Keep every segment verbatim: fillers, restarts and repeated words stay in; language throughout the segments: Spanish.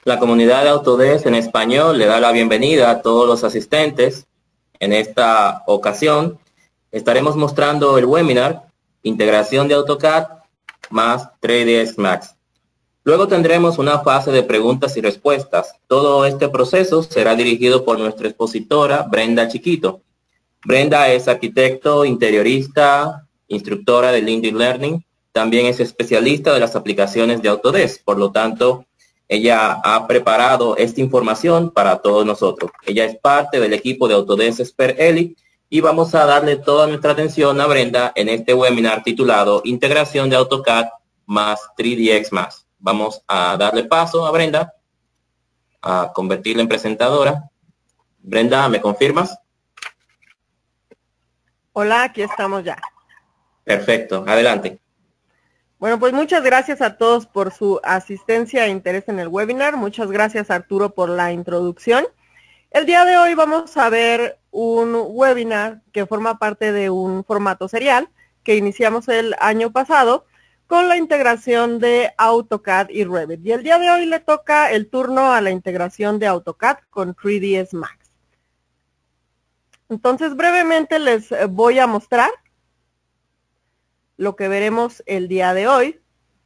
La comunidad de Autodesk en español le da la bienvenida a todos los asistentes. En esta ocasión estaremos mostrando el webinar Integración de AutoCAD más tres D S Max. Luego tendremos una fase de preguntas y respuestas. Todo este proceso será dirigido por nuestra expositora Brenda Chiquito. Brenda es arquitecto, interiorista, instructora de LinkedIn Learning. También es especialista de las aplicaciones de Autodesk. Por lo tanto, ella ha preparado esta información para todos nosotros. Ella es parte del equipo de Autodesk Expert Elite y vamos a darle toda nuestra atención a Brenda en este webinar titulado Integración de AutoCAD más tres D X Max. Vamos a darle paso a Brenda, a convertirla en presentadora. Brenda, ¿me confirmas? Hola, aquí estamos ya. Perfecto, adelante. Bueno, pues muchas gracias a todos por su asistencia e interés en el webinar. Muchas gracias, Arturo, por la introducción. El día de hoy vamos a ver un webinar que forma parte de un formato serial que iniciamos el año pasado con la integración de AutoCAD y Revit. Y el día de hoy le toca el turno a la integración de AutoCAD con tres D S Max. Entonces, brevemente les voy a mostrar lo que veremos el día de hoy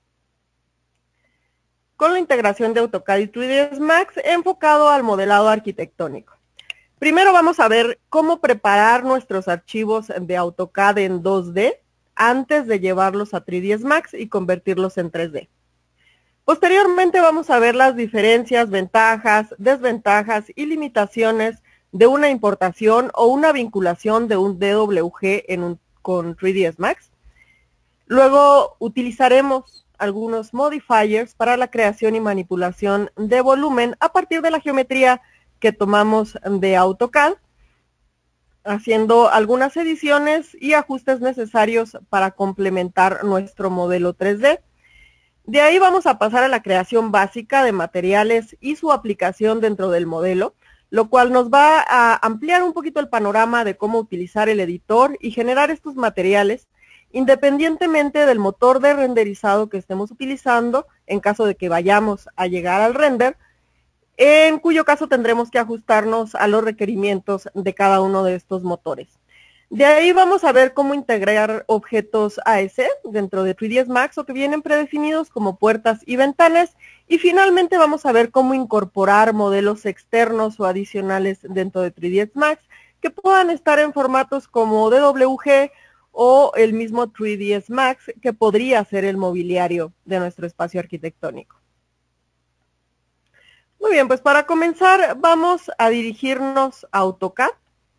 con la integración de AutoCAD y tres D S Max enfocado al modelado arquitectónico. Primero vamos a ver cómo preparar nuestros archivos de AutoCAD en dos D antes de llevarlos a tres D S Max y convertirlos en tres D. Posteriormente vamos a ver las diferencias, ventajas, desventajas y limitaciones de una importación o una vinculación de un D W G en un, con tres D S Max. Luego utilizaremos algunos modifiers para la creación y manipulación de volumen a partir de la geometría que tomamos de AutoCAD, haciendo algunas ediciones y ajustes necesarios para complementar nuestro modelo tres D. De ahí vamos a pasar a la creación básica de materiales y su aplicación dentro del modelo, lo cual nos va a ampliar un poquito el panorama de cómo utilizar el editor y generar estos materiales independientemente del motor de renderizado que estemos utilizando en caso de que vayamos a llegar al render, en cuyo caso tendremos que ajustarnos a los requerimientos de cada uno de estos motores. De ahí vamos a ver cómo integrar objetos A S dentro de tres D S Max o que vienen predefinidos como puertas y ventanas. Y finalmente vamos a ver cómo incorporar modelos externos o adicionales dentro de tres D S Max que puedan estar en formatos como D W G o el mismo tres D S Max que podría ser el mobiliario de nuestro espacio arquitectónico. Muy bien, pues para comenzar vamos a dirigirnos a AutoCAD.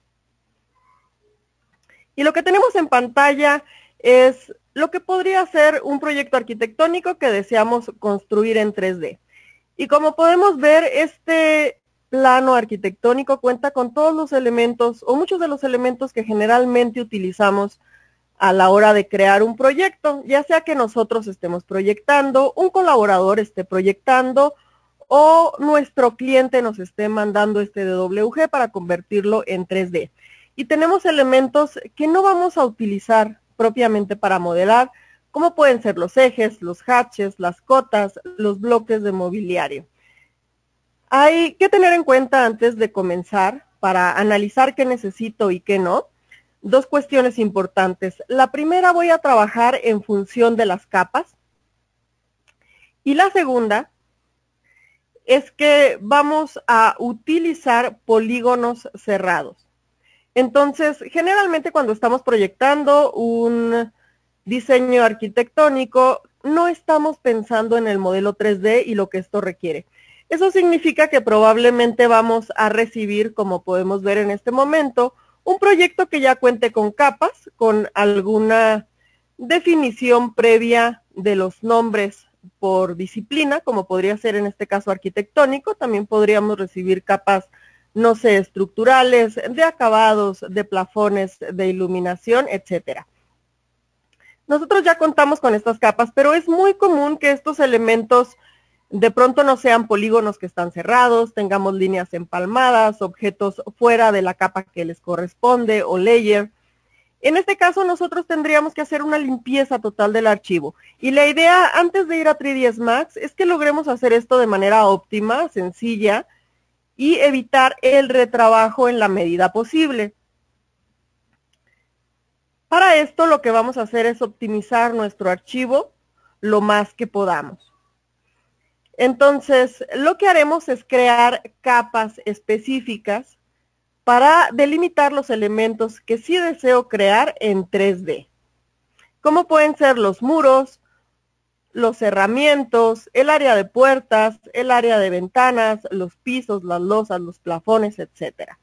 Y lo que tenemos en pantalla es lo que podría ser un proyecto arquitectónico que deseamos construir en tres D. Y como podemos ver, este plano arquitectónico cuenta con todos los elementos o muchos de los elementos que generalmente utilizamos a la hora de crear un proyecto, ya sea que nosotros estemos proyectando, un colaborador esté proyectando o nuestro cliente nos esté mandando este D W G para convertirlo en tres D. Y tenemos elementos que no vamos a utilizar propiamente para modelar, como pueden ser los ejes, los hatches, las cotas, los bloques de mobiliario. Hay que tener en cuenta antes de comenzar, para analizar qué necesito y qué no, dos cuestiones importantes. La primera, voy a trabajar en función de las capas. Y la segunda es que vamos a utilizar polígonos cerrados. Entonces, generalmente cuando estamos proyectando un diseño arquitectónico, no estamos pensando en el modelo tres D y lo que esto requiere. Eso significa que probablemente vamos a recibir, como podemos ver en este momento, un proyecto que ya cuente con capas, con alguna definición previa de los nombres por disciplina, como podría ser en este caso arquitectónico. También podríamos recibir capas, no sé, estructurales, de acabados, de plafones, de iluminación, etcétera. Nosotros ya contamos con estas capas, pero es muy común que estos elementos de pronto no sean polígonos que están cerrados, tengamos líneas empalmadas, objetos fuera de la capa que les corresponde o layer. En este caso nosotros tendríamos que hacer una limpieza total del archivo. Y la idea antes de ir a tres D S Max es que logremos hacer esto de manera óptima, sencilla, y evitar el retrabajo en la medida posible. Para esto lo que vamos a hacer es optimizar nuestro archivo lo más que podamos. Entonces, lo que haremos es crear capas específicas para delimitar los elementos que sí deseo crear en tres D. Como pueden ser los muros, los cerramientos, el área de puertas, el área de ventanas, los pisos, las losas, los plafones, etcétera.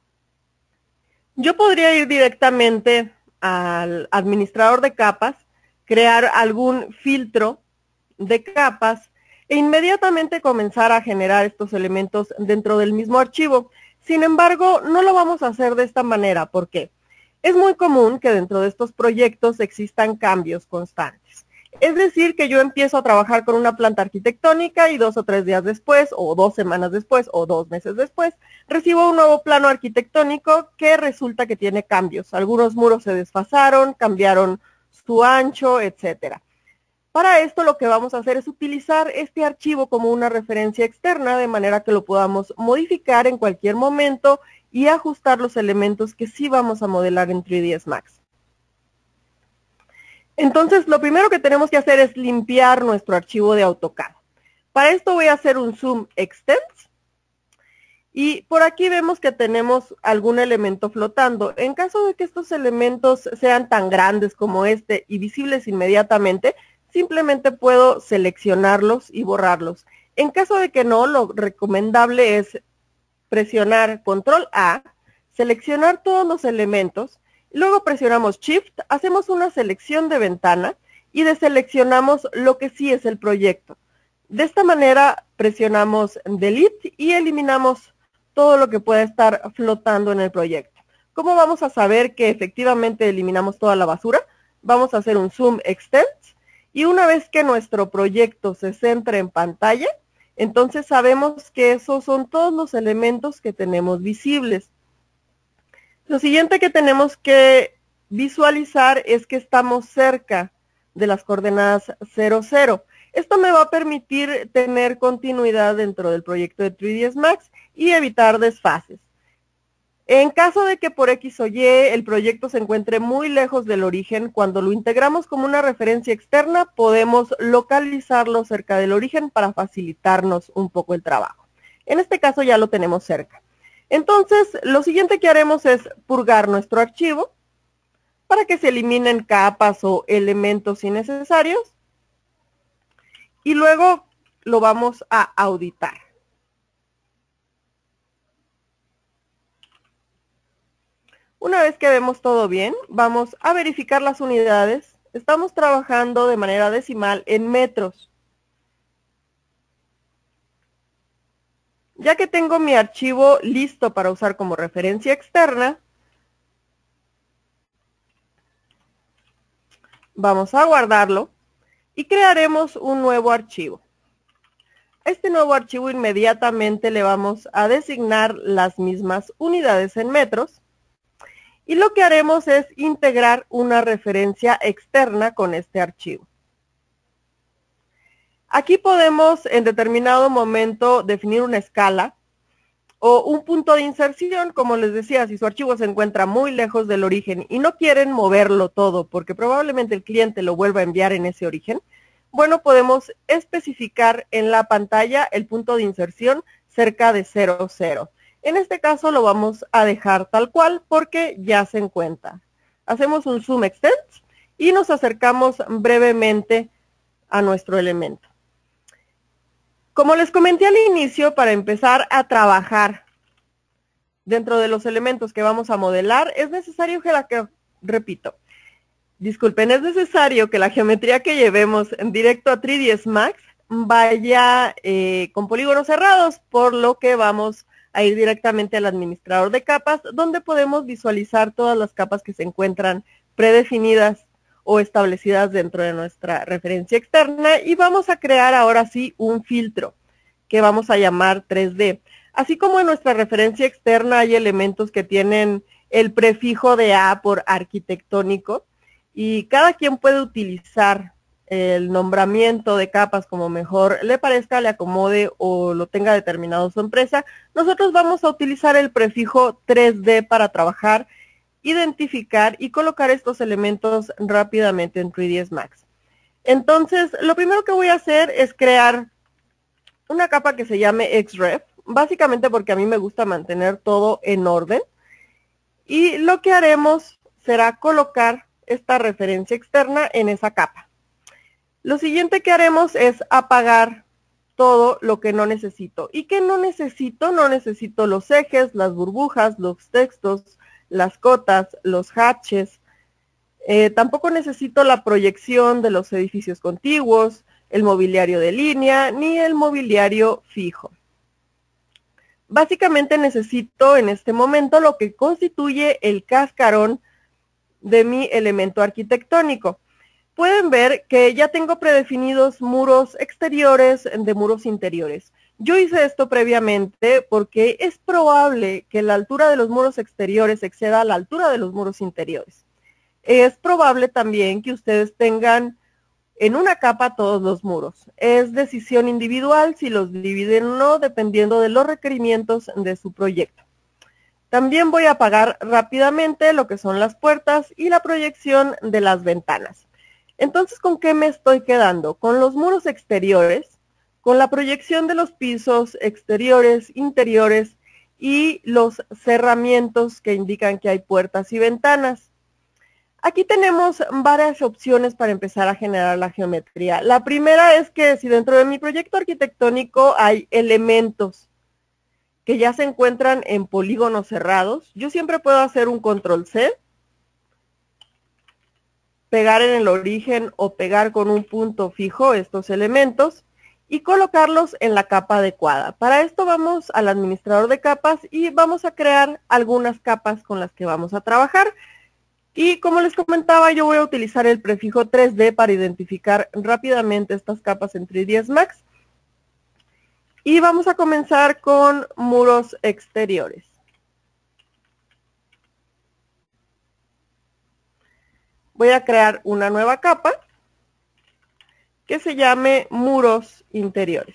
Yo podría ir directamente al administrador de capas, crear algún filtro de capas e inmediatamente comenzar a generar estos elementos dentro del mismo archivo. Sin embargo, no lo vamos a hacer de esta manera. ¿Por qué? Es muy común que dentro de estos proyectos existan cambios constantes. Es decir, que yo empiezo a trabajar con una planta arquitectónica y dos o tres días después, o dos semanas después, o dos meses después, recibo un nuevo plano arquitectónico que resulta que tiene cambios. Algunos muros se desfasaron, cambiaron su ancho, etcétera. Para esto lo que vamos a hacer es utilizar este archivo como una referencia externa, de manera que lo podamos modificar en cualquier momento y ajustar los elementos que sí vamos a modelar en tres D S Max. Entonces, lo primero que tenemos que hacer es limpiar nuestro archivo de AutoCAD. Para esto voy a hacer un Zoom Extends. Y por aquí vemos que tenemos algún elemento flotando. En caso de que estos elementos sean tan grandes como este y visibles inmediatamente, simplemente puedo seleccionarlos y borrarlos. En caso de que no, lo recomendable es presionar control A, seleccionar todos los elementos. Luego presionamos Shift, hacemos una selección de ventana y deseleccionamos lo que sí es el proyecto. De esta manera presionamos Delete y eliminamos todo lo que pueda estar flotando en el proyecto. ¿Cómo vamos a saber que efectivamente eliminamos toda la basura? Vamos a hacer un Zoom Extends y una vez que nuestro proyecto se centre en pantalla, entonces sabemos que esos son todos los elementos que tenemos visibles. Lo siguiente que tenemos que visualizar es que estamos cerca de las coordenadas cero, cero. Esto me va a permitir tener continuidad dentro del proyecto de tres D S Max y evitar desfases. En caso de que por X o Y el proyecto se encuentre muy lejos del origen, cuando lo integramos como una referencia externa, podemos localizarlo cerca del origen para facilitarnos un poco el trabajo. En este caso ya lo tenemos cerca. Entonces, lo siguiente que haremos es purgar nuestro archivo para que se eliminen capas o elementos innecesarios y luego lo vamos a auditar. Una vez que vemos todo bien, vamos a verificar las unidades. Estamos trabajando de manera decimal en metros. Ya que tengo mi archivo listo para usar como referencia externa, vamos a guardarlo y crearemos un nuevo archivo. A este nuevo archivo inmediatamente le vamos a designar las mismas unidades en metros y lo que haremos es integrar una referencia externa con este archivo. Aquí podemos en determinado momento definir una escala o un punto de inserción. Como les decía, si su archivo se encuentra muy lejos del origen y no quieren moverlo todo porque probablemente el cliente lo vuelva a enviar en ese origen, bueno, podemos especificar en la pantalla el punto de inserción cerca de cero, cero. En este caso lo vamos a dejar tal cual porque ya se encuentra. Hacemos un Zoom Extend y nos acercamos brevemente a nuestro elemento. Como les comenté al inicio, para empezar a trabajar dentro de los elementos que vamos a modelar, es necesario que la que, repito, disculpen, es necesario que la geometría que llevemos en directo a tres D S Max vaya eh, con polígonos cerrados, por lo que vamos a ir directamente al administrador de capas, donde podemos visualizar todas las capas que se encuentran predefinidas o establecidas dentro de nuestra referencia externa y vamos a crear ahora sí un filtro que vamos a llamar tres D. Así como en nuestra referencia externa hay elementos que tienen el prefijo de A por arquitectónico, y cada quien puede utilizar el nombramiento de capas como mejor le parezca, le acomode o lo tenga determinado su empresa. Nosotros vamos a utilizar el prefijo tres D para trabajar, identificar y colocar estos elementos rápidamente en tres D S Max. Entonces, lo primero que voy a hacer es crear una capa que se llame X Ref, básicamente porque a mí me gusta mantener todo en orden. Y lo que haremos será colocar esta referencia externa en esa capa. Lo siguiente que haremos es apagar todo lo que no necesito. ¿Y qué no necesito? No necesito los ejes, las burbujas, los textos, las cotas, los hatches. Eh, tampoco necesito la proyección de los edificios contiguos, el mobiliario de línea, ni el mobiliario fijo. Básicamente necesito en este momento lo que constituye el cascarón de mi elemento arquitectónico. Pueden ver que ya tengo predefinidos muros exteriores de muros interiores. Yo hice esto previamente porque es probable que la altura de los muros exteriores exceda la altura de los muros interiores. Es probable también que ustedes tengan en una capa todos los muros. Es decisión individual si los dividen o no, dependiendo de los requerimientos de su proyecto. También voy a apagar rápidamente lo que son las puertas y la proyección de las ventanas. Entonces, ¿con qué me estoy quedando? Con los muros exteriores, con la proyección de los pisos exteriores, interiores y los cerramientos que indican que hay puertas y ventanas. Aquí tenemos varias opciones para empezar a generar la geometría. La primera es que si dentro de mi proyecto arquitectónico hay elementos que ya se encuentran en polígonos cerrados, yo siempre puedo hacer un control ce, pegar en el origen o pegar con un punto fijo estos elementos y colocarlos en la capa adecuada. Para esto vamos al administrador de capas y vamos a crear algunas capas con las que vamos a trabajar. Y como les comentaba, yo voy a utilizar el prefijo tres D para identificar rápidamente estas capas en tres D S Max. Y vamos a comenzar con muros exteriores. Voy a crear una nueva capa que se llame muros interiores.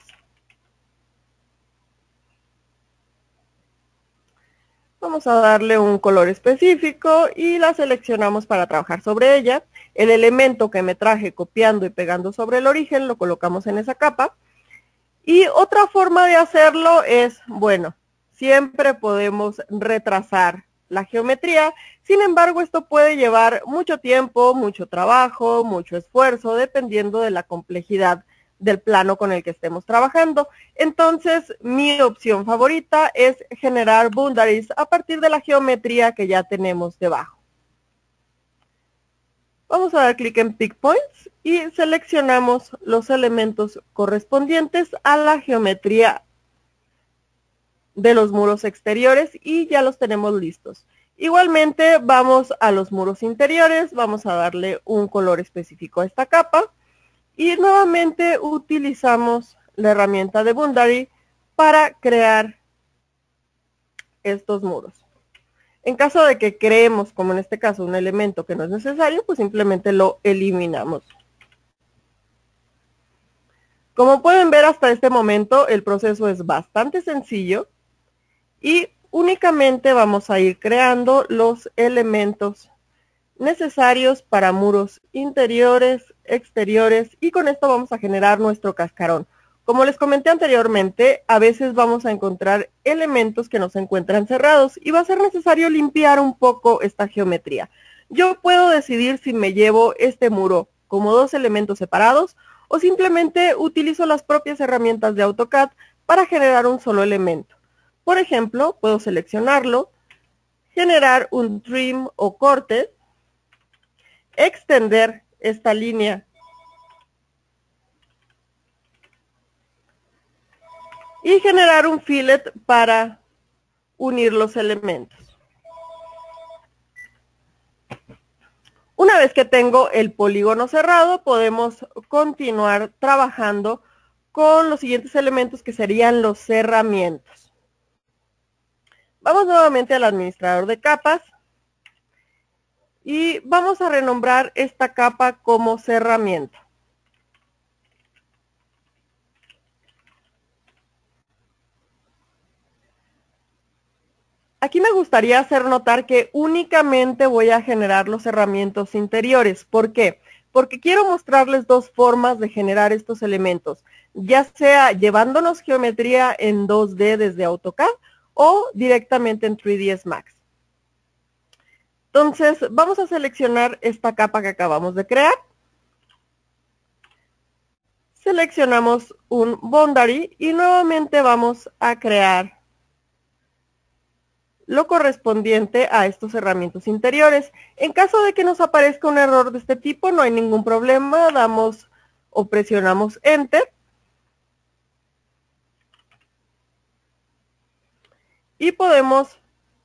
Vamos a darle un color específico y la seleccionamos para trabajar sobre ella. El elemento que me traje copiando y pegando sobre el origen lo colocamos en esa capa. Y otra forma de hacerlo es, bueno, siempre podemos retrasar la geometría. Sin embargo, esto puede llevar mucho tiempo, mucho trabajo, mucho esfuerzo, dependiendo de la complejidad del plano con el que estemos trabajando. Entonces, mi opción favorita es generar boundaries a partir de la geometría que ya tenemos debajo. Vamos a dar clic en Pick Points y seleccionamos los elementos correspondientes a la geometría de los muros exteriores y ya los tenemos listos. Igualmente vamos a los muros interiores, vamos a darle un color específico a esta capa y nuevamente utilizamos la herramienta de Boundary para crear estos muros. En caso de que creemos, como en este caso, un elemento que no es necesario, pues simplemente lo eliminamos. Como pueden ver hasta este momento, el proceso es bastante sencillo y únicamente vamos a ir creando los elementos necesarios para muros interiores, exteriores y con esto vamos a generar nuestro cascarón. Como les comenté anteriormente, a veces vamos a encontrar elementos que no se encuentran cerrados y va a ser necesario limpiar un poco esta geometría. Yo puedo decidir si me llevo este muro como dos elementos separados o simplemente utilizo las propias herramientas de AutoCAD para generar un solo elemento. Por ejemplo, puedo seleccionarlo, generar un trim o corte, extender esta línea y generar un fillet para unir los elementos. Una vez que tengo el polígono cerrado, podemos continuar trabajando con los siguientes elementos que serían los cerramientos. Vamos nuevamente al administrador de capas Y vamos a renombrar esta capa como cerramiento. Aquí me gustaría hacer notar que únicamente voy a generar los cerramientos interiores. ¿Por qué? Porque quiero mostrarles dos formas de generar estos elementos, ya sea llevándonos geometría en dos D desde AutoCAD o directamente en tres D S Max. Entonces, vamos a seleccionar esta capa que acabamos de crear. Seleccionamos un boundary y nuevamente vamos a crear lo correspondiente a estos cerramientos interiores. En caso de que nos aparezca un error de este tipo, no hay ningún problema, damos o presionamos Enter. Y podemos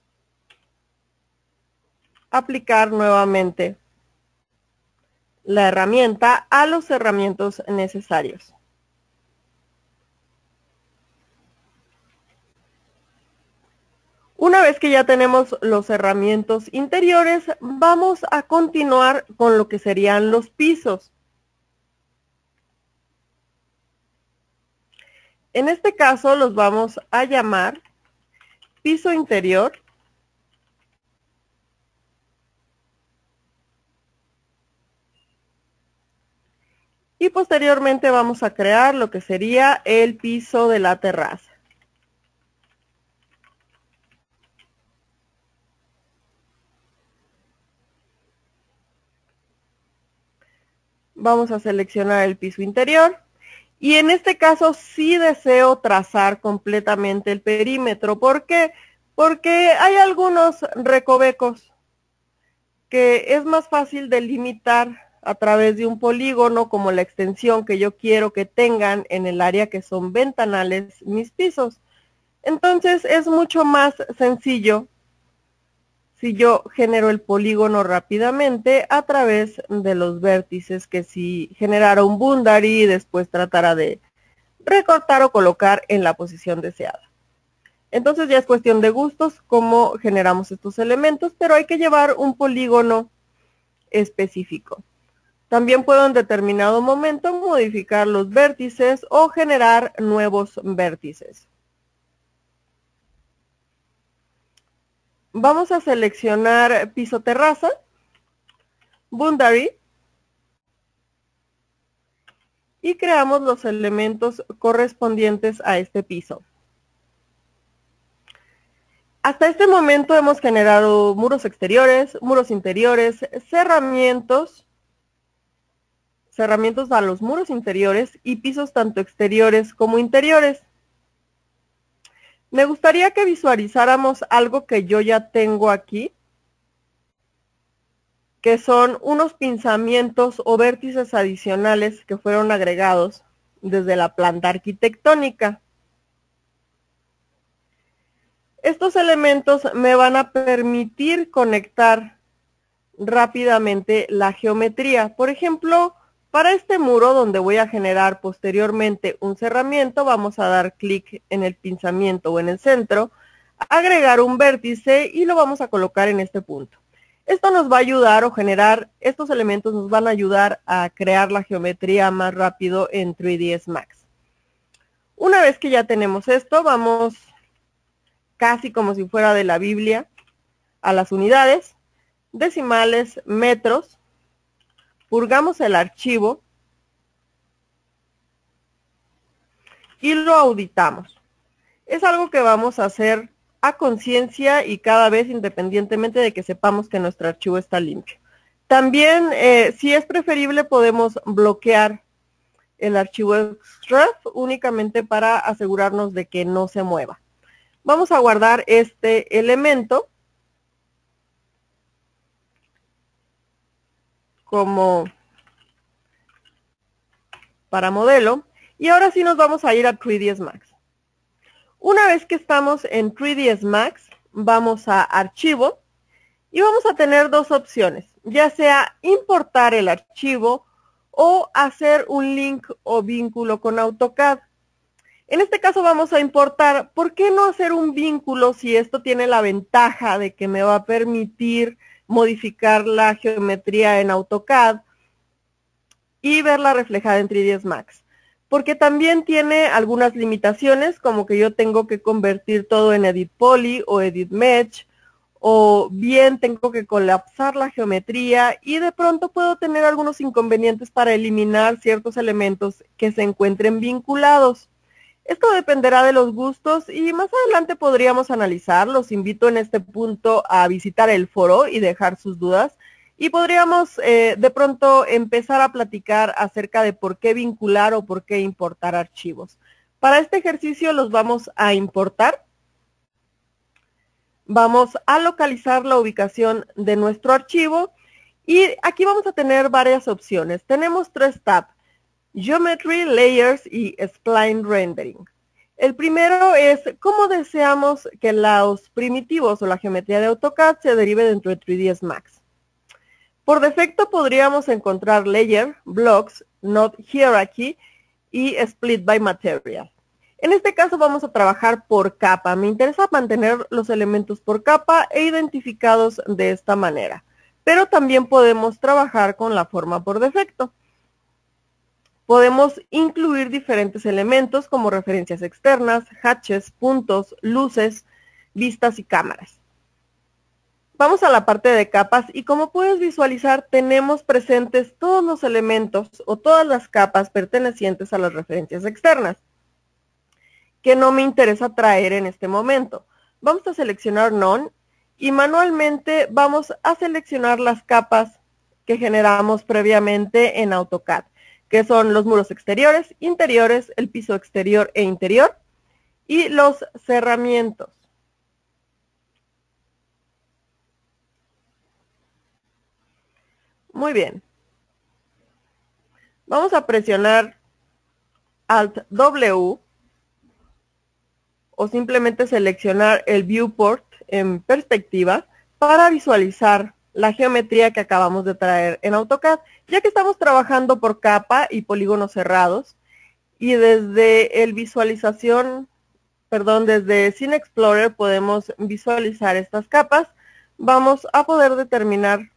aplicar nuevamente la herramienta a los cerramientos necesarios. Una vez que ya tenemos los cerramientos interiores, vamos a continuar con lo que serían los pisos. En este caso los vamos a llamar piso interior. Y posteriormente vamos a crear lo que sería el piso de la terraza. Vamos a seleccionar el piso interior. Y en este caso sí deseo trazar completamente el perímetro. ¿Por qué? Porque hay algunos recovecos que es más fácil delimitar a través de un polígono, como la extensión que yo quiero que tengan en el área que son ventanales mis pisos. Entonces es mucho más sencillo si yo genero el polígono rápidamente a través de los vértices, que si generara un boundary y después tratara de recortar o colocar en la posición deseada. Entonces ya es cuestión de gustos cómo generamos estos elementos, pero hay que llevar un polígono específico. También puedo en determinado momento modificar los vértices o generar nuevos vértices. Vamos a seleccionar piso terraza, boundary, y creamos los elementos correspondientes a este piso. Hasta este momento hemos generado muros exteriores, muros interiores, cerramientos, cerramientos a los muros interiores y pisos tanto exteriores como interiores. Me gustaría que visualizáramos algo que yo ya tengo aquí, que son unos pinzamientos o vértices adicionales que fueron agregados desde la planta arquitectónica. Estos elementos me van a permitir conectar rápidamente la geometría. Por ejemplo, para este muro donde voy a generar posteriormente un cerramiento, vamos a dar clic en el pinzamiento o en el centro, agregar un vértice y lo vamos a colocar en este punto. Esto nos va a ayudar o generar, estos elementos nos van a ayudar a crear la geometría más rápido en tres D S Max. Una vez que ya tenemos esto, vamos casi como si fuera de la Biblia a las unidades, decimales, metros. Purgamos el archivo y lo auditamos. Es algo que vamos a hacer a conciencia y cada vez independientemente de que sepamos que nuestro archivo está limpio. También, eh, si es preferible, podemos bloquear el archivo Xref únicamente para asegurarnos de que no se mueva. Vamos a guardar este elemento como para modelo. Y ahora sí nos vamos a ir a tres D S Max. Una vez que estamos en tres D S Max, vamos a Archivo y vamos a tener dos opciones, ya sea importar el archivo o hacer un link o vínculo con AutoCAD. En este caso vamos a importar. ¿Por qué no hacer un vínculo si esto tiene la ventaja de que me va a permitir modificar la geometría en AutoCAD y verla reflejada en tres D S Max. Porque también tiene algunas limitaciones, como que yo tengo que convertir todo en Edit Poly o Edit Mesh, o bien tengo que colapsar la geometría y de pronto puedo tener algunos inconvenientes para eliminar ciertos elementos que se encuentren vinculados. Esto dependerá de los gustos y más adelante podríamos analizar. Los invito en este punto a visitar el foro y dejar sus dudas. Y podríamos eh, de pronto empezar a platicar acerca de por qué vincular o por qué importar archivos. Para este ejercicio los vamos a importar. Vamos a localizar la ubicación de nuestro archivo y aquí vamos a tener varias opciones. Tenemos tres tabs: Geometry, Layers y Spline Rendering. El primero es cómo deseamos que los primitivos o la geometría de AutoCAD se derive dentro de tres D S Max. Por defecto podríamos encontrar Layer, Blocks, Node Hierarchy y Split by Material. En este caso vamos a trabajar por capa. Me interesa mantener los elementos por capa e identificados de esta manera. Pero también podemos trabajar con la forma por defecto. Podemos incluir diferentes elementos como referencias externas, hatches, puntos, luces, vistas y cámaras. Vamos a la parte de capas y como puedes visualizar tenemos presentes todos los elementos o todas las capas pertenecientes a las referencias externas que no me interesa traer en este momento. Vamos a seleccionar None y manualmente vamos a seleccionar las capas que generamos previamente en AutoCAD, que son los muros exteriores, interiores, el piso exterior e interior y los cerramientos. Muy bien. Vamos a presionar Alt W o simplemente seleccionar el Viewport en perspectiva para visualizar la geometría que acabamos de traer en AutoCAD, ya que estamos trabajando por capa y polígonos cerrados y desde el visualización, perdón, desde Scene Explorer podemos visualizar estas capas. Vamos a poder determinar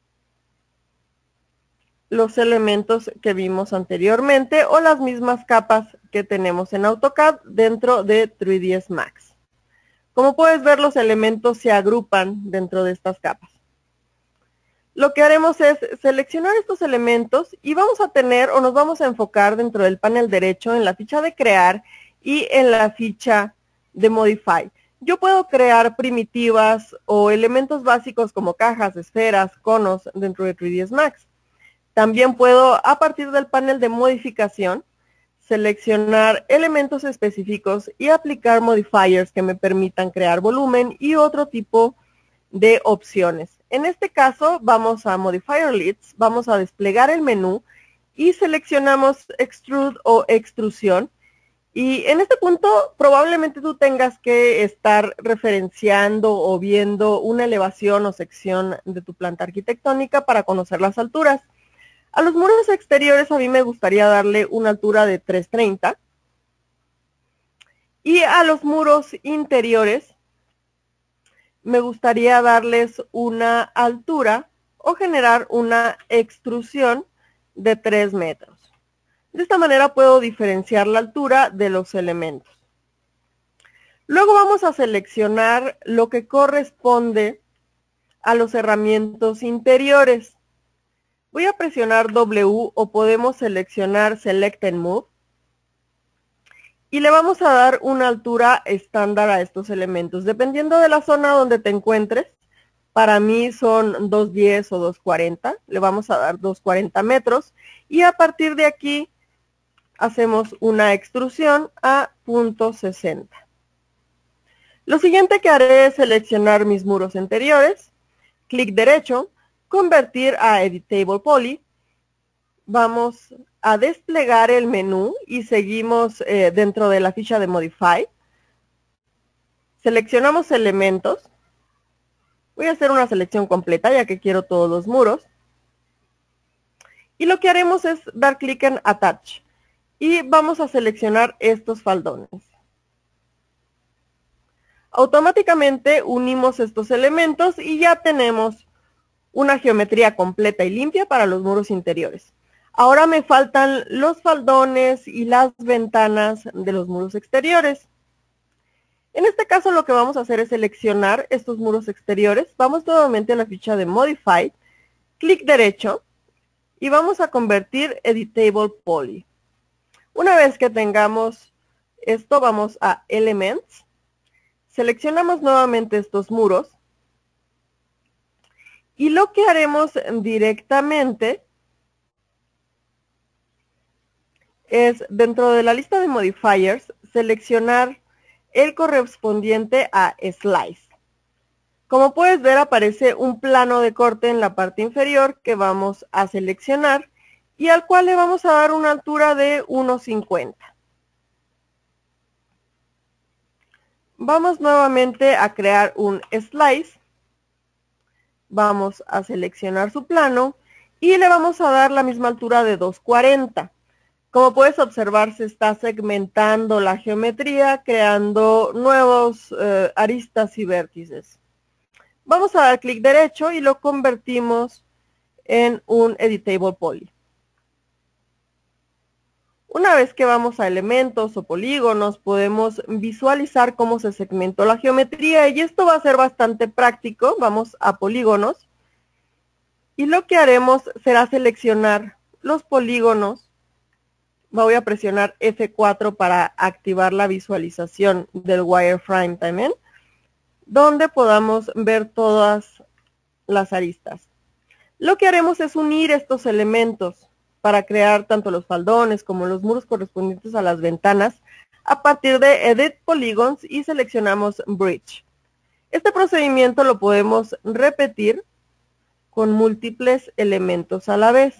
los elementos que vimos anteriormente o las mismas capas que tenemos en AutoCAD dentro de tres D S Max. Como puedes ver, los elementos se agrupan dentro de estas capas. Lo que haremos es seleccionar estos elementos y vamos a tener o nos vamos a enfocar dentro del panel derecho en la ficha de crear y en la ficha de modify. Yo puedo crear primitivas o elementos básicos como cajas, esferas, conos dentro de tres D S Max. También puedo, a partir del panel de modificación, seleccionar elementos específicos y aplicar modifiers que me permitan crear volumen y otro tipo de opciones. En este caso, vamos a Modifier Leads, vamos a desplegar el menú y seleccionamos Extrude o Extrusión. Y en este punto, probablemente tú tengas que estar referenciando o viendo una elevación o sección de tu planta arquitectónica para conocer las alturas. A los muros exteriores a mí me gustaría darle una altura de trescientos treinta. Y a los muros interiores me gustaría darles una altura o generar una extrusión de tres metros. De esta manera puedo diferenciar la altura de los elementos. Luego vamos a seleccionar lo que corresponde a los cerramientos interiores. Voy a presionar W o podemos seleccionar Select and Move. Y le vamos a dar una altura estándar a estos elementos. Dependiendo de la zona donde te encuentres, para mí son doscientos diez o doscientos cuarenta. Le vamos a dar doscientos cuarenta metros. Y a partir de aquí hacemos una extrusión a punto sesenta. Lo siguiente que haré es seleccionar mis muros interiores. Clic derecho. Convertir a Editable Poly. Vamos a desplegar el menú y seguimos eh, dentro de la ficha de Modify. Seleccionamos elementos. Voy a hacer una selección completa ya que quiero todos los muros. Y lo que haremos es dar clic en Attach. Y vamos a seleccionar estos faldones. Automáticamente unimos estos elementos y ya tenemos una geometría completa y limpia para los muros interiores. Ahora me faltan los faldones y las ventanas de los muros exteriores. En este caso lo que vamos a hacer es seleccionar estos muros exteriores. Vamos nuevamente a la ficha de Modify, clic derecho y vamos a convertir Editable Poly. Una vez que tengamos esto, vamos a Elements, seleccionamos nuevamente estos muros y lo que haremos directamente es, dentro de la lista de modifiers, seleccionar el correspondiente a Slice. Como puedes ver, aparece un plano de corte en la parte inferior que vamos a seleccionar y al cual le vamos a dar una altura de uno cincuenta. Vamos nuevamente a crear un Slice. Vamos a seleccionar su plano y le vamos a dar la misma altura de dos cuarenta. Como puedes observar, se está segmentando la geometría, creando nuevos eh, aristas y vértices. Vamos a dar clic derecho y lo convertimos en un Editable Poly. Una vez que vamos a elementos o polígonos, podemos visualizar cómo se segmentó la geometría y esto va a ser bastante práctico. Vamos a polígonos y lo que haremos será seleccionar los polígonos. Voy a presionar F cuatro para activar la visualización del wireframe también, donde podamos ver todas las aristas. Lo que haremos es unir estos elementos para crear tanto los faldones como los muros correspondientes a las ventanas a partir de Edit Polygons y seleccionamos Bridge. Este procedimiento lo podemos repetir con múltiples elementos a la vez.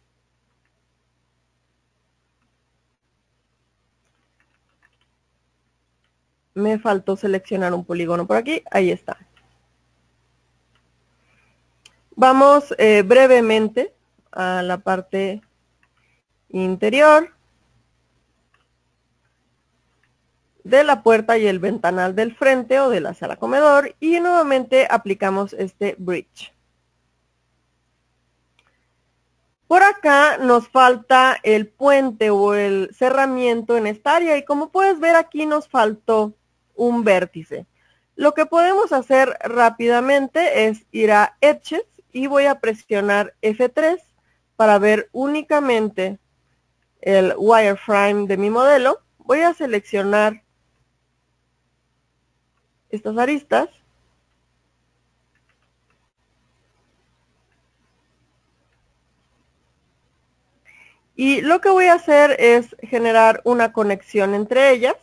Me faltó seleccionar un polígono por aquí. Ahí está. Vamos eh, brevemente a la parte interior de la puerta y el ventanal del frente o de la sala comedor y nuevamente aplicamos este bridge. Por acá nos falta el puente o el cerramiento en esta área y como puedes ver aquí nos faltó un vértice. Lo que podemos hacer rápidamente es ir a Edges y voy a presionar F tres para ver únicamente el wireframe de mi modelo. Voy a seleccionar estas aristas. Y lo que voy a hacer es generar una conexión entre ellas.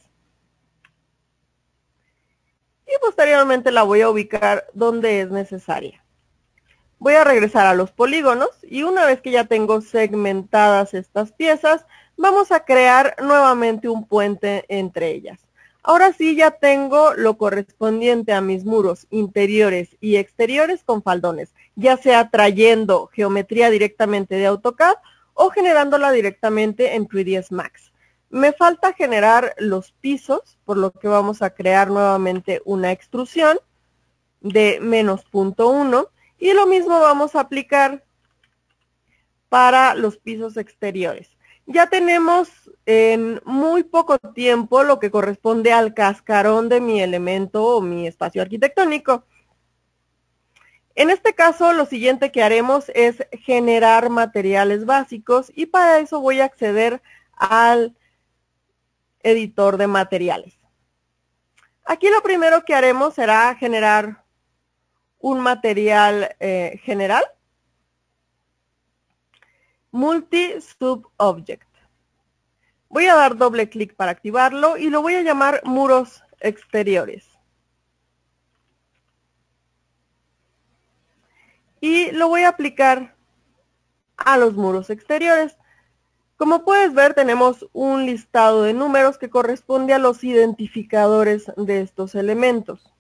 Y posteriormente la voy a ubicar donde es necesaria. Voy a regresar a los polígonos y una vez que ya tengo segmentadas estas piezas, vamos a crear nuevamente un puente entre ellas. Ahora sí ya tengo lo correspondiente a mis muros interiores y exteriores con faldones, ya sea trayendo geometría directamente de AutoCAD o generándola directamente en tres D S Max. Me falta generar los pisos, por lo que vamos a crear nuevamente una extrusión de menos punto uno y lo mismo vamos a aplicar para los pisos exteriores. Ya tenemos en muy poco tiempo lo que corresponde al cascarón de mi elemento o mi espacio arquitectónico. En este caso, lo siguiente que haremos es generar materiales básicos y para eso voy a acceder al editor de materiales. Aquí lo primero que haremos será generar un material eh, general, Multi-Sub-Object. Voy a dar doble clic para activarlo y lo voy a llamar muros exteriores. Y lo voy a aplicar a los muros exteriores. Como puedes ver, tenemos un listado de números que corresponde a los identificadores de estos elementos.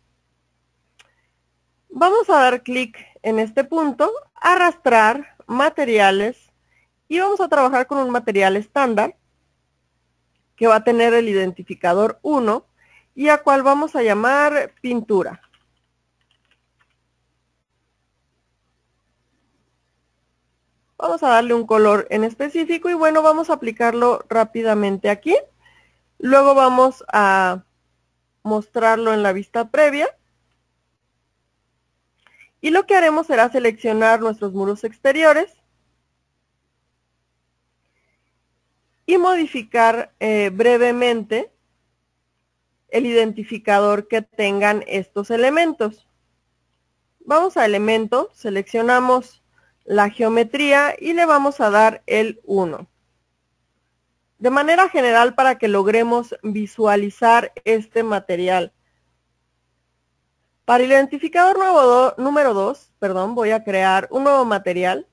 Vamos a dar clic en este punto, arrastrar materiales y vamos a trabajar con un material estándar que va a tener el identificador uno y a cual vamos a llamar pintura. Vamos a darle un color en específico y bueno, vamos a aplicarlo rápidamente aquí. Luego vamos a mostrarlo en la vista previa. Y lo que haremos será seleccionar nuestros muros exteriores y modificar eh, brevemente el identificador que tengan estos elementos. Vamos a elemento, seleccionamos la geometría y le vamos a dar el uno. De manera general para que logremos visualizar este material. Para el identificador nuevo do, número dos, perdón, voy a crear un nuevo material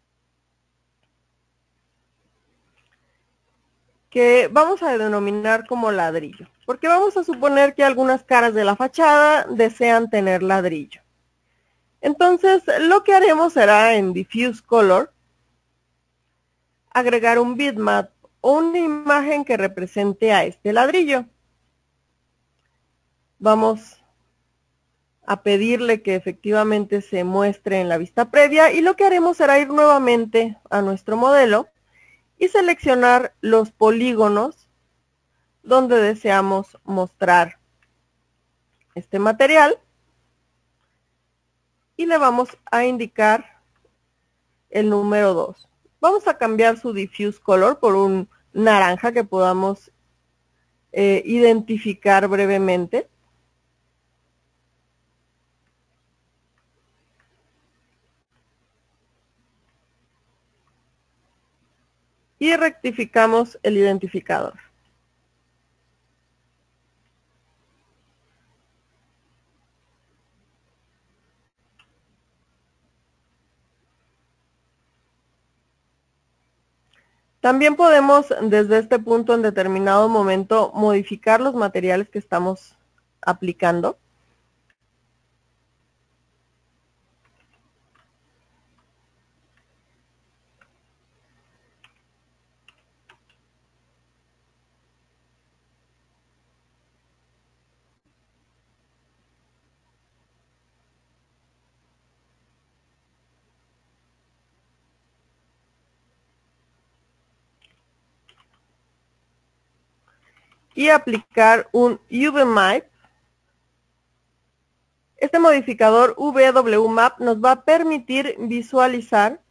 que vamos a denominar como ladrillo, porque vamos a suponer que algunas caras de la fachada desean tener ladrillo. Entonces, lo que haremos será en Diffuse Color, agregar un bitmap o una imagen que represente a este ladrillo. Vamos a pedirle que efectivamente se muestre en la vista previa y lo que haremos será ir nuevamente a nuestro modelo y seleccionar los polígonos donde deseamos mostrar este material y le vamos a indicar el número dos. Vamos a cambiar su diffuse color por un naranja que podamos eh, identificar brevemente. Y rectificamos el identificador. También podemos, desde este punto en determinado momento, modificar los materiales que estamos aplicando. Y aplicar un U V Map. Este modificador V W Map nos va a permitir visualizar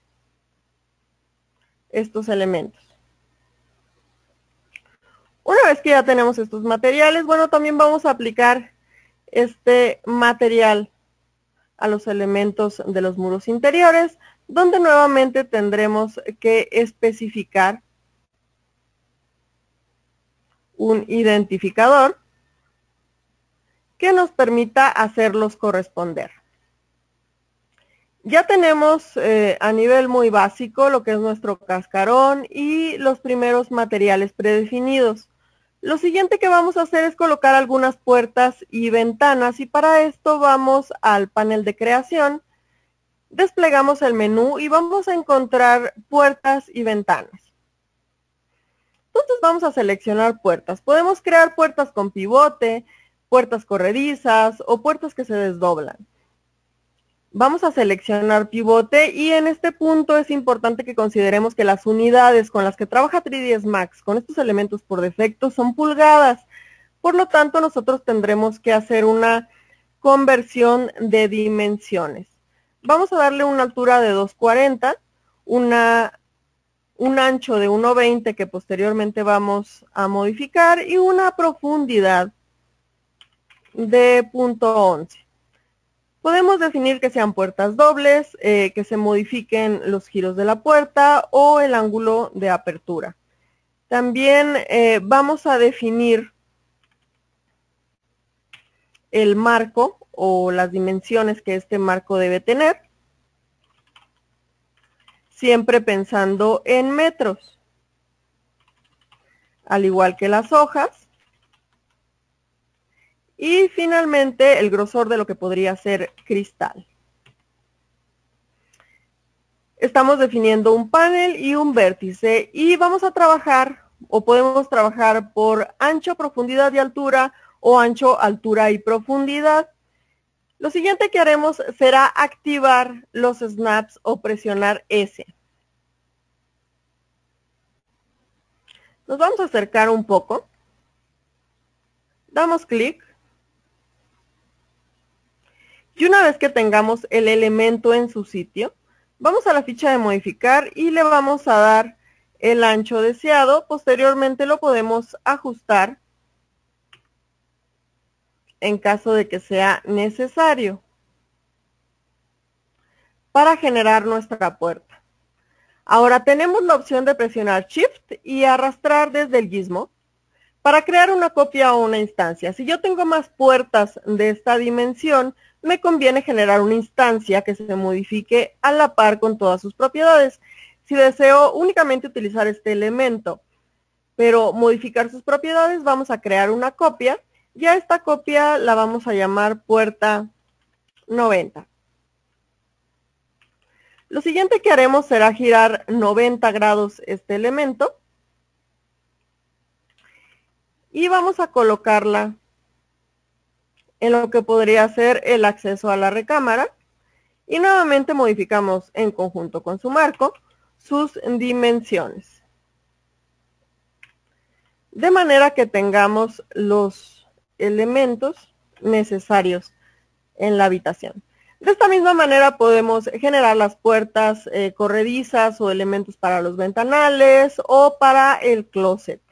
estos elementos. Una vez que ya tenemos estos materiales, bueno, también vamos a aplicar este material a los elementos de los muros interiores, donde nuevamente tendremos que especificar un identificador que nos permita hacerlos corresponder. Ya tenemos eh, a nivel muy básico lo que es nuestro cascarón y los primeros materiales predefinidos. Lo siguiente que vamos a hacer es colocar algunas puertas y ventanas y para esto vamos al panel de creación, desplegamos el menú y vamos a encontrar puertas y ventanas. Entonces vamos a seleccionar puertas. Podemos crear puertas con pivote, puertas corredizas o puertas que se desdoblan. Vamos a seleccionar pivote y en este punto es importante que consideremos que las unidades con las que trabaja tres D S Max con estos elementos por defecto son pulgadas. Por lo tanto, nosotros tendremos que hacer una conversión de dimensiones. Vamos a darle una altura de dos cuarenta, una un ancho de uno veinte que posteriormente vamos a modificar y una profundidad de punto once. Podemos definir que sean puertas dobles, eh, que se modifiquen los giros de la puerta o el ángulo de apertura. También eh, vamos a definir el marco o las dimensiones que este marco debe tener, siempre pensando en metros, al igual que las hojas. Y finalmente el grosor de lo que podría ser cristal. Estamos definiendo un panel y un vértice y vamos a trabajar o podemos trabajar por ancho, profundidad y altura o ancho, altura y profundidad. Lo siguiente que haremos será activar los snaps o presionar S. Nos vamos a acercar un poco. Damos clic. Y una vez que tengamos el elemento en su sitio, vamos a la ficha de modificar y le vamos a dar el ancho deseado. Posteriormente lo podemos ajustar en caso de que sea necesario para generar nuestra puerta. Ahora tenemos la opción de presionar Shift y arrastrar desde el gizmo para crear una copia o una instancia. Si yo tengo más puertas de esta dimensión, me conviene generar una instancia que se modifique a la par con todas sus propiedades. Si deseo únicamente utilizar este elemento, pero modificar sus propiedades, vamos a crear una copia. Y a esta copia la vamos a llamar puerta noventa. Lo siguiente que haremos será girar noventa grados este elemento. Y vamos a colocarla en lo que podría ser el acceso a la recámara. Y nuevamente modificamos en conjunto con su marco sus dimensiones. De manera que tengamos los elementos necesarios en la habitación. De esta misma manera podemos generar las puertas eh, corredizas o elementos para los ventanales o para el closet.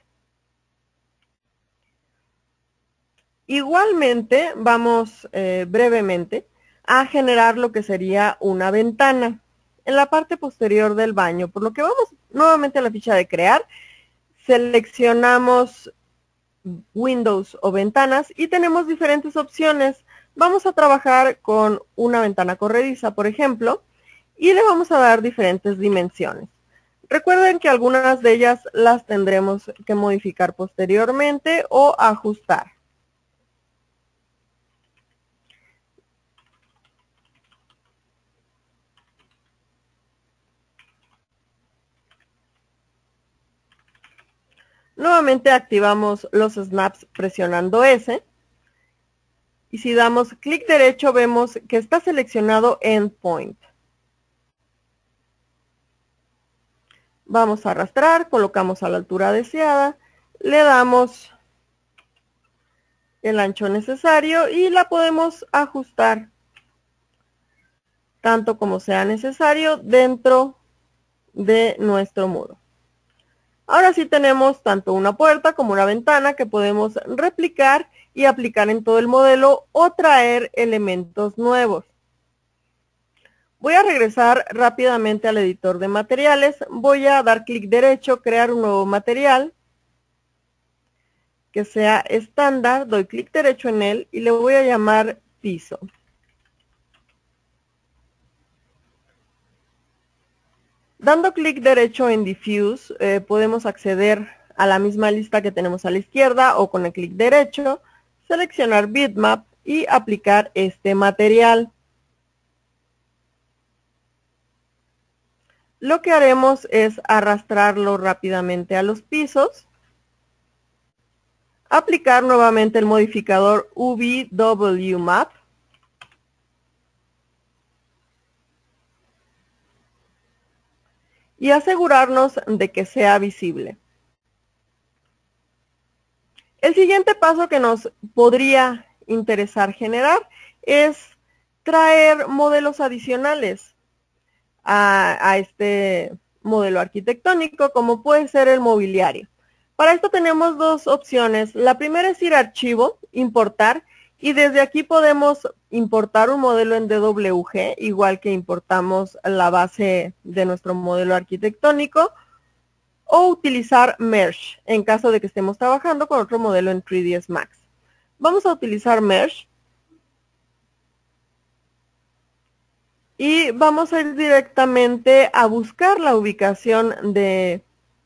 Igualmente vamos eh, brevemente a generar lo que sería una ventana en la parte posterior del baño, por lo que vamos nuevamente a la ficha de crear, seleccionamos Windows o ventanas y tenemos diferentes opciones. Vamos a trabajar con una ventana corrediza, por ejemplo, y le vamos a dar diferentes dimensiones. Recuerden que algunas de ellas las tendremos que modificar posteriormente o ajustar. Nuevamente activamos los snaps presionando S. Y si damos clic derecho vemos que está seleccionado Endpoint. Vamos a arrastrar, colocamos a la altura deseada, le damos el ancho necesario y la podemos ajustar tanto como sea necesario dentro de nuestro muro. Ahora sí tenemos tanto una puerta como una ventana que podemos replicar y aplicar en todo el modelo o traer elementos nuevos. Voy a regresar rápidamente al editor de materiales. Voy a dar clic derecho, crear un nuevo material que sea estándar. Doy clic derecho en él y le voy a llamar piso. Dando clic derecho en Diffuse, eh, podemos acceder a la misma lista que tenemos a la izquierda o con el clic derecho, seleccionar Bitmap y aplicar este material. Lo que haremos es arrastrarlo rápidamente a los pisos, aplicar nuevamente el modificador U V W Map, y asegurarnos de que sea visible. El siguiente paso que nos podría interesar generar es traer modelos adicionales a, a este modelo arquitectónico, como puede ser el mobiliario. Para esto tenemos dos opciones. La primera es ir a Archivo, Importar, y desde aquí podemos importar un modelo en D W G, igual que importamos la base de nuestro modelo arquitectónico, o utilizar Merge, en caso de que estemos trabajando con otro modelo en tres D S Max. Vamos a utilizar Merge. Y vamos a ir directamente a buscar la ubicación de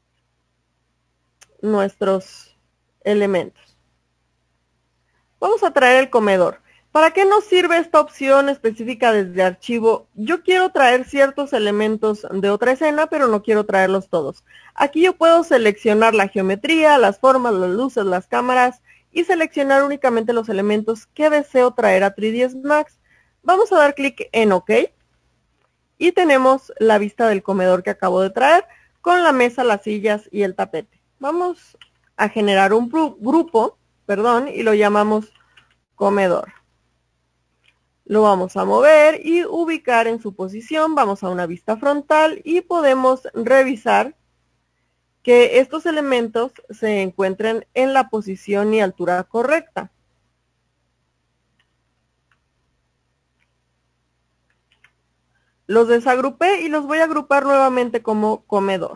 nuestros elementos. Vamos a traer el comedor. ¿Para qué nos sirve esta opción específica desde archivo? Yo quiero traer ciertos elementos de otra escena, pero no quiero traerlos todos. Aquí yo puedo seleccionar la geometría, las formas, las luces, las cámaras y seleccionar únicamente los elementos que deseo traer a tres D S Max. Vamos a dar clic en OK. Y tenemos la vista del comedor que acabo de traer con la mesa, las sillas y el tapete. Vamos a generar un grupo, perdón, y lo llamamos comedor. Lo vamos a mover y ubicar en su posición. Vamos a una vista frontal y podemos revisar que estos elementos se encuentren en la posición y altura correcta. Los desagrupé y los voy a agrupar nuevamente como comedor.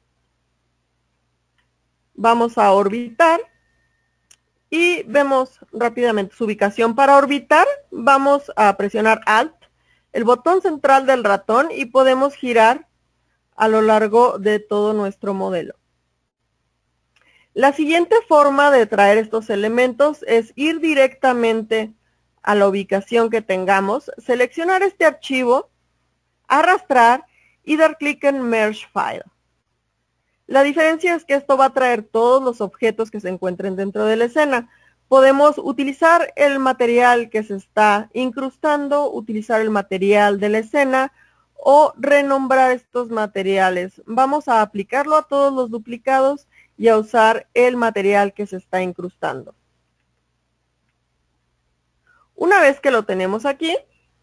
Vamos a orbitar y vemos rápidamente su ubicación. Para orbitar vamos a presionar Alt, el botón central del ratón, y podemos girar a lo largo de todo nuestro modelo. La siguiente forma de traer estos elementos es ir directamente a la ubicación que tengamos, seleccionar este archivo, arrastrar y dar clic en Merge File. La diferencia es que esto va a traer todos los objetos que se encuentren dentro de la escena. Podemos utilizar el material que se está incrustando, utilizar el material de la escena o renombrar estos materiales. Vamos a aplicarlo a todos los duplicados y a usar el material que se está incrustando. Una vez que lo tenemos aquí,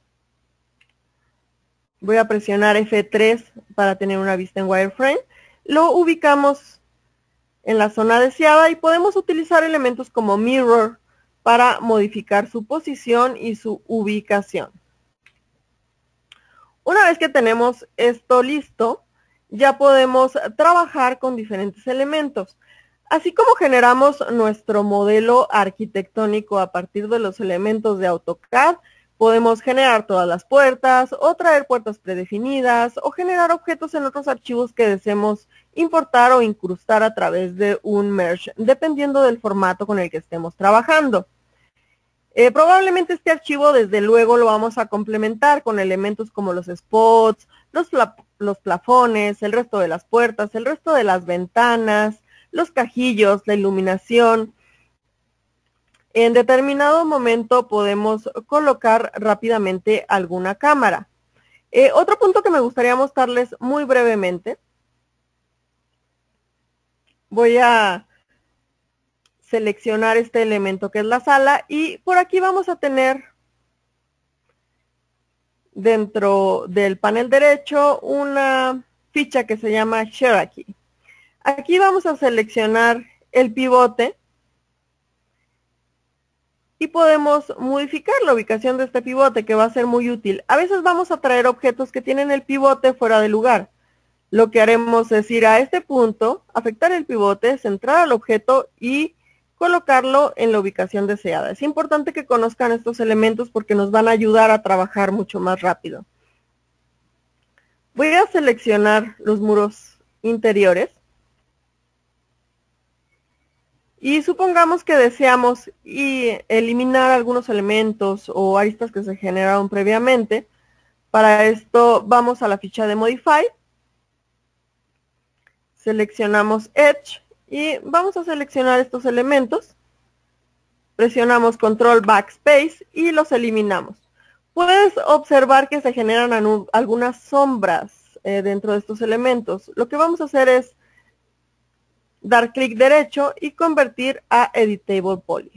voy a presionar F tres para tener una vista en wireframe. Lo ubicamos en la zona deseada y podemos utilizar elementos como mirror para modificar su posición y su ubicación. Una vez que tenemos esto listo, ya podemos trabajar con diferentes elementos. Así como generamos nuestro modelo arquitectónico a partir de los elementos de AutoCAD, podemos generar todas las puertas o traer puertas predefinidas o generar objetos en otros archivos que deseemos importar o incrustar a través de un merge, dependiendo del formato con el que estemos trabajando. Eh, probablemente este archivo desde luego lo vamos a complementar con elementos como los spots, los, pla los plafones, el resto de las puertas, el resto de las ventanas, los cajillos, la iluminación. En determinado momento podemos colocar rápidamente alguna cámara. Eh, otro punto que me gustaría mostrarles muy brevemente. Voy a seleccionar este elemento que es la sala y por aquí vamos a tener dentro del panel derecho una ficha que se llama Cherokee. Aquí vamos a seleccionar el pivote y podemos modificar la ubicación de este pivote, que va a ser muy útil. A veces vamos a traer objetos que tienen el pivote fuera de lugar. Lo que haremos es ir a este punto, afectar el pivote, centrar al objeto y colocarlo en la ubicación deseada. Es importante que conozcan estos elementos porque nos van a ayudar a trabajar mucho más rápido. Voy a seleccionar los muros interiores. Y supongamos que deseamos y eliminar algunos elementos o aristas que se generaron previamente. Para esto vamos a la ficha de Modify. Seleccionamos Edge y vamos a seleccionar estos elementos. Presionamos Control Backspace y los eliminamos. Puedes observar que se generan algunas sombras eh, dentro de estos elementos. Lo que vamos a hacer es dar clic derecho y convertir a Editable Poly.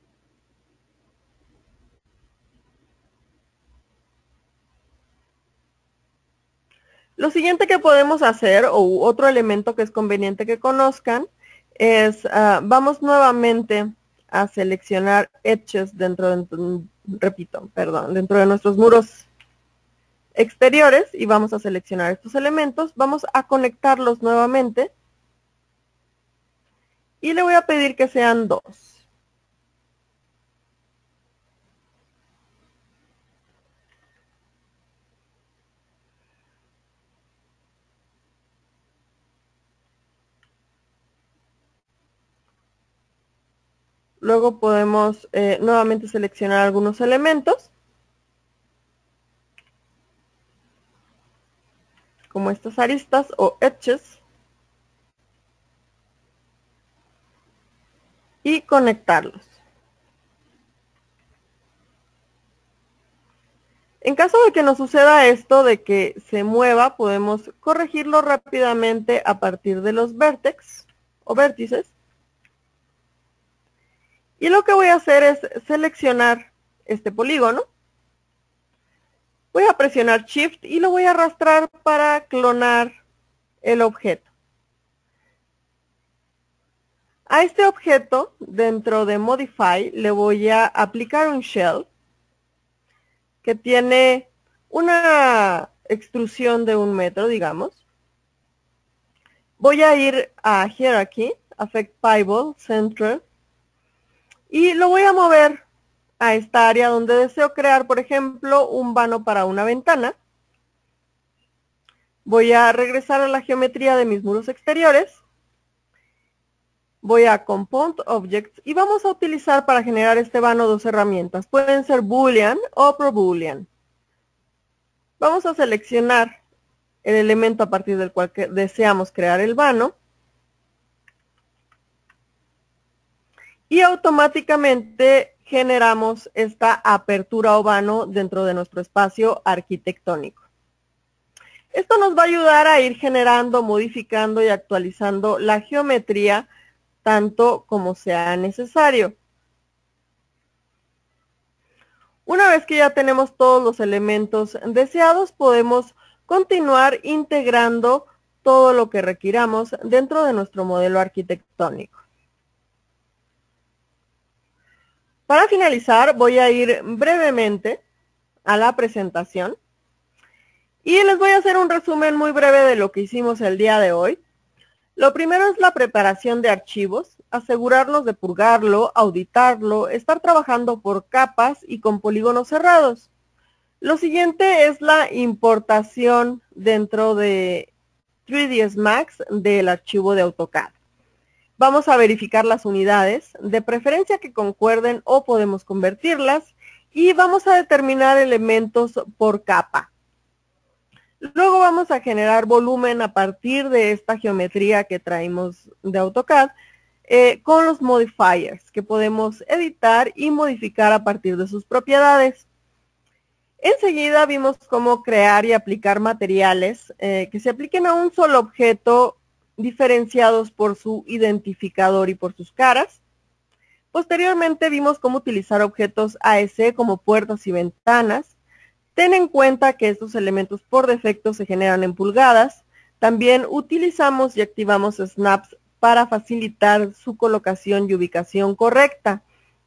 Lo siguiente que podemos hacer, o otro elemento que es conveniente que conozcan, es, uh, vamos nuevamente a seleccionar Edges dentro de, repito, perdón, dentro de nuestros muros exteriores y vamos a seleccionar estos elementos, vamos a conectarlos nuevamente. Y le voy a pedir que sean dos. Luego podemos eh, nuevamente seleccionar algunos elementos. Como estas aristas o edges. Y conectarlos. En caso de que nos suceda esto, de que se mueva, podemos corregirlo rápidamente a partir de los vértices o vértices. Y lo que voy a hacer es seleccionar este polígono. Voy a presionar Shift y lo voy a arrastrar para clonar el objeto. A este objeto, dentro de Modify, le voy a aplicar un shell que tiene una extrusión de un metro, digamos. Voy a ir a Hierarchy, Affect Pivot, Center, y lo voy a mover a esta área donde deseo crear, por ejemplo, un vano para una ventana. Voy a regresar a la geometría de mis muros exteriores. Voy a Compound Objects y vamos a utilizar para generar este vano dos herramientas. Pueden ser Boolean o ProBoolean. Vamos a seleccionar el elemento a partir del cual que deseamos crear el vano. Y automáticamente generamos esta apertura o vano dentro de nuestro espacio arquitectónico. Esto nos va a ayudar a ir generando, modificando y actualizando la geometría tanto como sea necesario. Una vez que ya tenemos todos los elementos deseados, podemos continuar integrando todo lo que requiramos dentro de nuestro modelo arquitectónico. Para finalizar, voy a ir brevemente a la presentación y les voy a hacer un resumen muy breve de lo que hicimos el día de hoy. Lo primero es la preparación de archivos, asegurarnos de purgarlo, auditarlo, estar trabajando por capas y con polígonos cerrados. Lo siguiente es la importación dentro de tres D S Max del archivo de AutoCAD. Vamos a verificar las unidades, de preferencia que concuerden o podemos convertirlas, y vamos a determinar elementos por capa. Luego vamos a generar volumen a partir de esta geometría que traemos de AutoCAD eh, con los modifiers que podemos editar y modificar a partir de sus propiedades. Enseguida vimos cómo crear y aplicar materiales eh, que se apliquen a un solo objeto diferenciados por su identificador y por sus caras. Posteriormente vimos cómo utilizar objetos A S como puertas y ventanas. Ten en cuenta que estos elementos por defecto se generan en pulgadas. También utilizamos y activamos snaps para facilitar su colocación y ubicación correcta.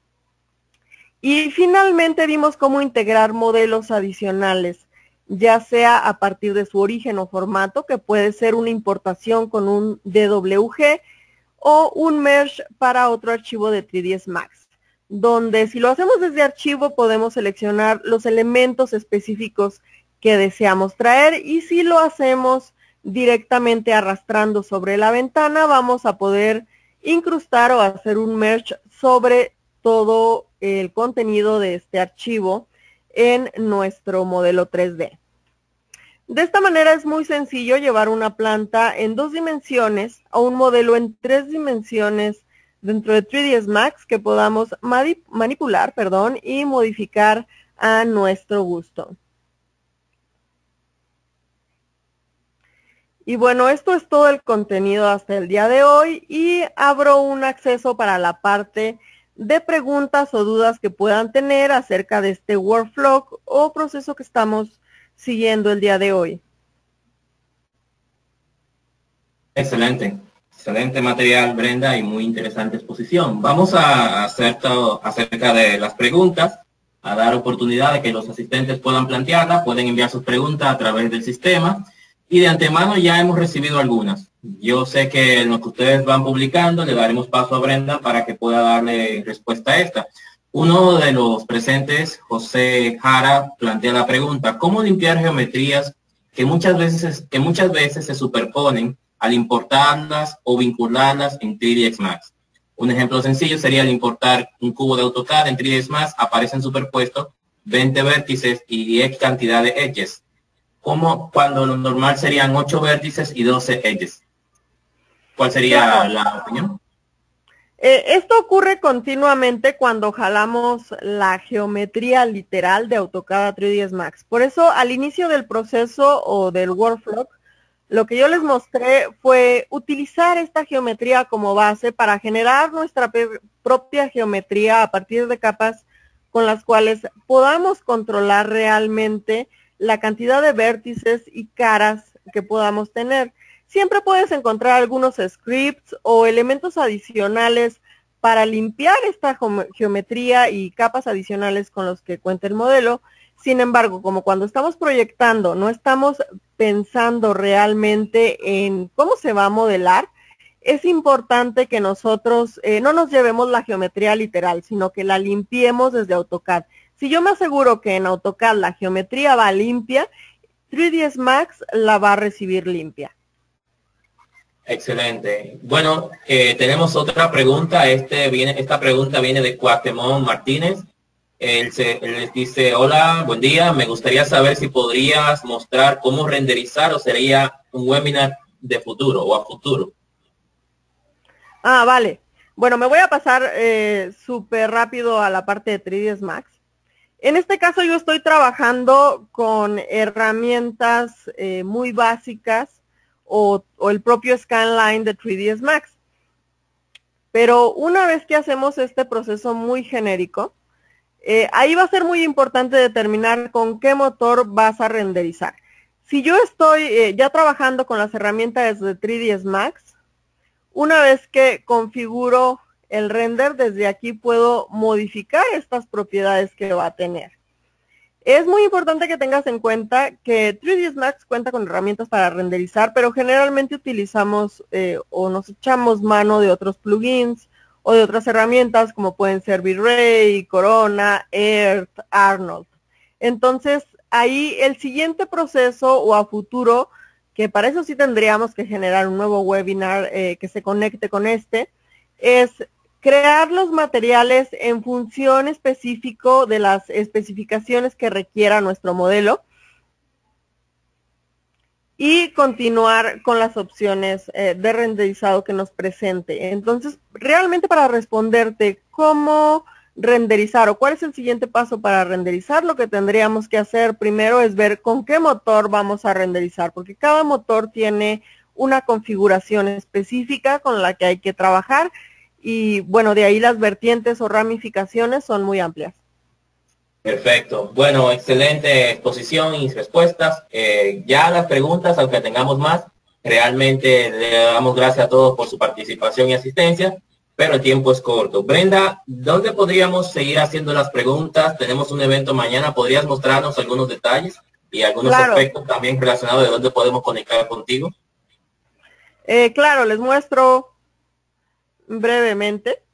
Y finalmente vimos cómo integrar modelos adicionales, ya sea a partir de su origen o formato, que puede ser una importación con un D W G o un merge para otro archivo de tres D S Max, donde si lo hacemos desde archivo podemos seleccionar los elementos específicos que deseamos traer, y si lo hacemos directamente arrastrando sobre la ventana vamos a poder incrustar o hacer un merge sobre todo el contenido de este archivo en nuestro modelo tres D. De esta manera es muy sencillo llevar una planta en dos dimensiones a un modelo en tres dimensiones dentro de tres D S Max que podamos manipular, perdón, y modificar a nuestro gusto. Y bueno, esto es todo el contenido hasta el día de hoy, y abro un acceso para la parte de preguntas o dudas que puedan tener acerca de este workflow o proceso que estamos siguiendo el día de hoy. Excelente, excelente material, Brenda, y muy interesante exposición. Vamos a hacer todo acerca de las preguntas, a dar oportunidad de que los asistentes puedan plantearlas, pueden enviar sus preguntas a través del sistema, y de antemano ya hemos recibido algunas. Yo sé que en lo que ustedes van publicando le daremos paso a Brenda para que pueda darle respuesta a esta. Uno de los presentes, José Jara, plantea la pregunta: ¿cómo limpiar geometrías que muchas veces, que muchas veces se superponen al importarlas o vincularlas en tres D S Max? Un ejemplo sencillo sería al importar un cubo de AutoCAD en tres D S Max, aparecen superpuestos veinte vértices y X cantidad de edges, como cuando lo normal serían ocho vértices y doce edges. ¿Cuál sería claro. la opinión? Eh, esto ocurre continuamente cuando jalamos la geometría literal de AutoCAD a tres D S Max. Por eso, al inicio del proceso o del workflow, Lo que yo les mostré fue utilizar esta geometría como base para generar nuestra propia geometría a partir de capas con las cuales podamos controlar realmente la cantidad de vértices y caras que podamos tener. Siempre puedes encontrar algunos scripts o elementos adicionales para limpiar esta geometría y capas adicionales con los que cuenta el modelo. Sin embargo, como cuando estamos proyectando, no estamos pensando realmente en cómo se va a modelar, es importante que nosotros eh, no nos llevemos la geometría literal, sino que la limpiemos desde AutoCAD. Si yo me aseguro que en AutoCAD la geometría va limpia, tres D S Max la va a recibir limpia. Excelente. Bueno, eh, tenemos otra pregunta. Este viene, esta pregunta viene de Cuatemón Martínez. Él, se, él les dice, hola, buen día. Me gustaría saber si podrías mostrar cómo renderizar o sería un webinar de futuro o a futuro. Ah, vale. Bueno, me voy a pasar eh, súper rápido a la parte de tres D S Max. En este caso yo estoy trabajando con herramientas eh, muy básicas o, o el propio scanline de tres D S Max. Pero una vez que hacemos este proceso muy genérico, eh, ahí va a ser muy importante determinar con qué motor vas a renderizar. Si yo estoy eh, ya trabajando con las herramientas de tres D S Max, una vez que configuro el render, desde aquí puedo modificar estas propiedades que va a tener. Es muy importante que tengas en cuenta que tres D S Max cuenta con herramientas para renderizar, pero generalmente utilizamos eh, o nos echamos mano de otros plugins o de otras herramientas como pueden ser V-Ray, Corona, Earth, Arnold. Entonces, ahí el siguiente proceso o a futuro, que para eso sí tendríamos que generar un nuevo webinar eh, que se conecte con este, es crear los materiales en función específico de las especificaciones que requiera nuestro modelo y continuar con las opciones eh, de renderizado que nos presente. Entonces, realmente para responderte cómo renderizar o cuál es el siguiente paso para renderizar, lo que tendríamos que hacer primero es ver con qué motor vamos a renderizar, porque cada motor tiene una configuración específica con la que hay que trabajar. Y bueno, de ahí las vertientes o ramificaciones son muy amplias. Perfecto. Bueno, excelente exposición y respuestas. Eh, ya las preguntas, aunque tengamos más, realmente le damos gracias a todos por su participación y asistencia, pero el tiempo es corto. Brenda, ¿dónde podríamos seguir haciendo las preguntas? Tenemos un evento mañana. ¿Podrías mostrarnos algunos detalles y algunos claro. aspectos también relacionados de dónde podemos conectar contigo? Eh, claro, les muestro brevemente.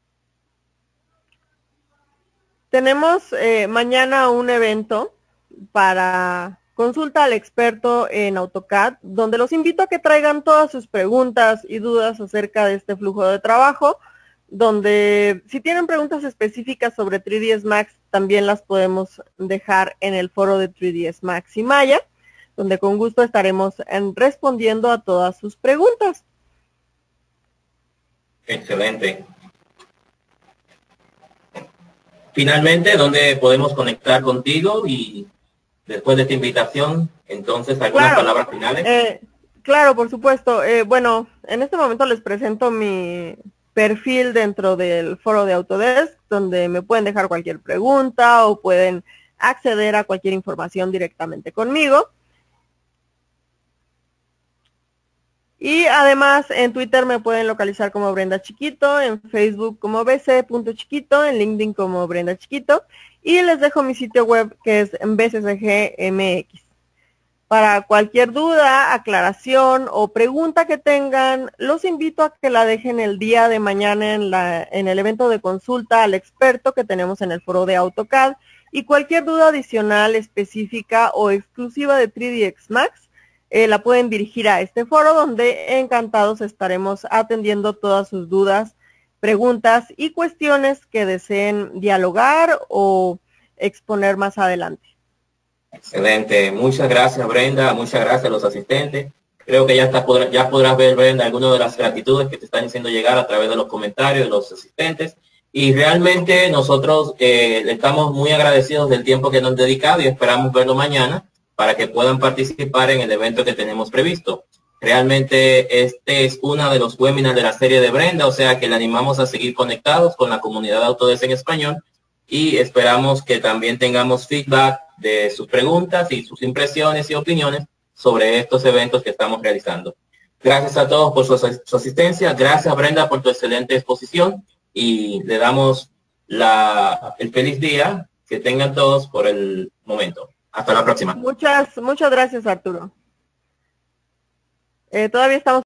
Tenemos eh, mañana un evento para consulta al experto en AutoCAD, donde los invito a que traigan todas sus preguntas y dudas acerca de este flujo de trabajo, donde si tienen preguntas específicas sobre tres D S Max, también las podemos dejar en el foro de tres D S Max y Maya, donde con gusto estaremos en, respondiendo a todas sus preguntas. Excelente. Finalmente, ¿dónde podemos conectar contigo? Y después de esta invitación, entonces, ¿algunas claro, palabras finales? Eh, claro, por supuesto. Eh, bueno, en este momento les presento mi perfil dentro del foro de Autodesk, donde me pueden dejar cualquier pregunta o pueden acceder a cualquier información directamente conmigo. Y además en Twitter me pueden localizar como Brenda Chiquito, en Facebook como bc.chiquito, en LinkedIn como Brenda Chiquito y les dejo mi sitio web que es B C C G M X. Para cualquier duda, aclaración o pregunta que tengan, los invito a que la dejen el día de mañana en, la, en el evento de consulta al experto que tenemos en el foro de AutoCAD y cualquier duda adicional, específica o exclusiva de tres D S Max, Eh, la pueden dirigir a este foro donde encantados estaremos atendiendo todas sus dudas, preguntas y cuestiones que deseen dialogar o exponer más adelante. Excelente. Muchas gracias, Brenda. Muchas gracias a los asistentes. Creo que ya, está, ya podrás ver, Brenda, algunas de las gratitudes que te están haciendo llegar a través de los comentarios de los asistentes. Y realmente nosotros eh, estamos muy agradecidos del tiempo que nos han dedicado y esperamos verlo mañana para que puedan participar en el evento que tenemos previsto. Realmente este es uno de los webinars de la serie de Brenda, o sea que le animamos a seguir conectados con la comunidad de Autodesk en español y esperamos que también tengamos feedback de sus preguntas y sus impresiones y opiniones sobre estos eventos que estamos realizando. Gracias a todos por su, su asistencia. Gracias, Brenda, por tu excelente exposición y le damos la, el feliz día que tengan todos por el momento. Hasta la próxima. Muchas, muchas gracias, Arturo. Eh, todavía estamos